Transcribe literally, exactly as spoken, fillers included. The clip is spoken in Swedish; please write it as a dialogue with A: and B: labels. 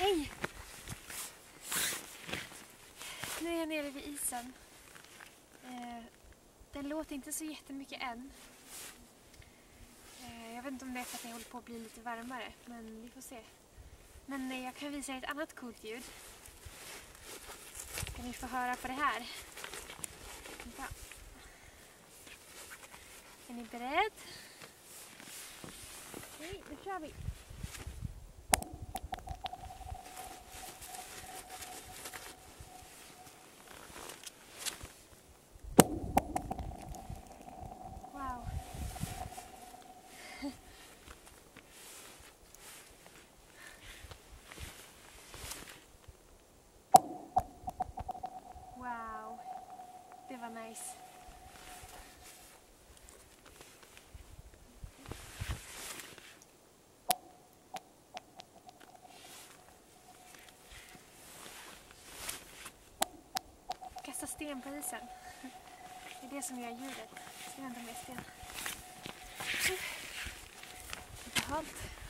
A: Nej! Nu är jag nere vid isen. Eh, den låter inte så jättemycket än. Eh, jag vet inte om det är för att jag håller på att bli lite varmare, men vi får se. Men eh, jag kan visa er ett annat coolt ljud. Ska ni få höra på det här? Vänta. Är ni beredd? Okej, nu kör vi! Wow! Wow! Det var nice. Kasta sten på isen. Det är det som gör ljudet. Jag ska hämta mer sten. Lite halt.